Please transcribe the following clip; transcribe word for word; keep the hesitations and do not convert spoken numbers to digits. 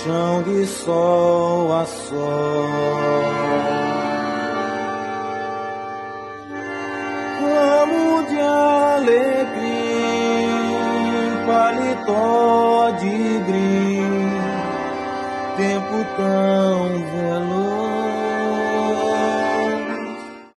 chão de sol a sol. Ramo de alecrim, paletó de brim, tempo tão veloz.